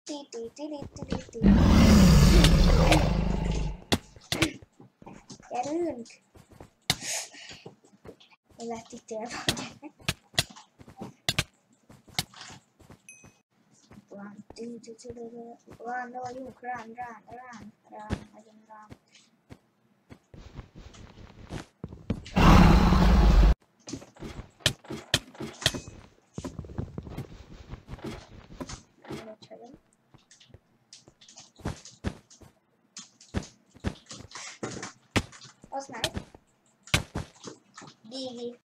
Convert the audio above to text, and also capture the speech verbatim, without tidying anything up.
Gyerünk! Én lett itt élve a gyerek. Run, do, do, do, do, do. Run, no, you run, run, run, run, nagyon run. Az meg. Gigi.